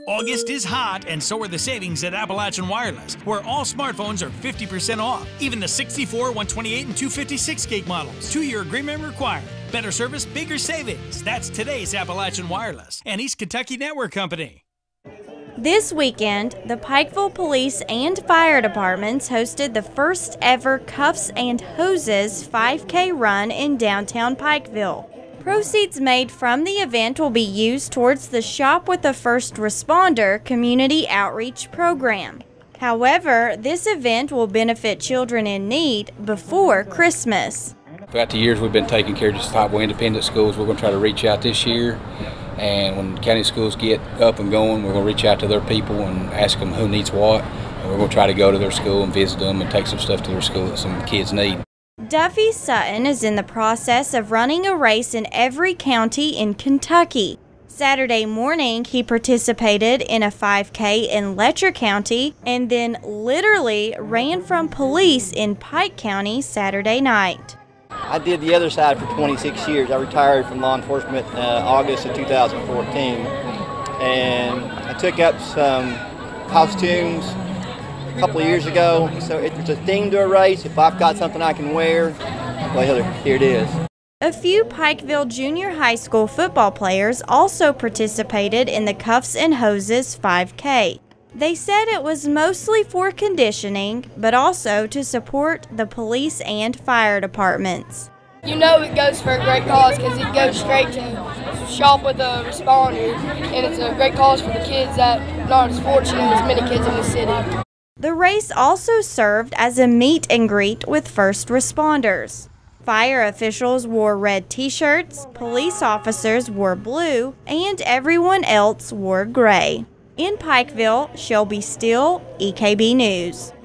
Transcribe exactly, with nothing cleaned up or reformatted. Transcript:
August is hot, and so are the savings at Appalachian Wireless, where all smartphones are fifty percent off. Even the sixty-four, one twenty-eight, and two fifty-six gig models. Two-year agreement required. Better service, bigger savings. That's today's Appalachian Wireless and East Kentucky Network Company. This weekend, the Pikeville Police and Fire Departments hosted the first ever Cuffs and Hoses five K run in downtown Pikeville. Proceeds made from the event will be used towards the Shop with a First Responder community outreach program. However, this event will benefit children in need before Christmas. Throughout the years, we've been taking care of just Pikeville independent schools. We're going to try to reach out this year, and when county schools get up and going, we're going to reach out to their people and ask them who needs what. And we're going to try to go to their school and visit them and take some stuff to their school that some kids need. Duffy Sutton is in the process of running a race in every county in Kentucky. Saturday morning, he participated in a five K in Letcher County and then literally ran from police in Pike County Saturday night. I did the other side for twenty-six years. I retired from law enforcement uh, August of two thousand fourteen, and I took up some costumes a couple of years ago. So if there's a theme to a race, if I've got something I can wear, well, here it is. A few Pikeville Junior High School football players also participated in the Cuffs and Hoses five K. They said it was mostly for conditioning, but also to support the police and fire departments. You know it goes for a great cause because it goes straight to Shop with a Responder, and it's a great cause for the kids that not as fortunate as many kids in the city. The race also served as a meet and greet with first responders. Fire officials wore red t-shirts, police officers wore blue, and everyone else wore gray. In Pikeville, Shelby Steele, E K B News.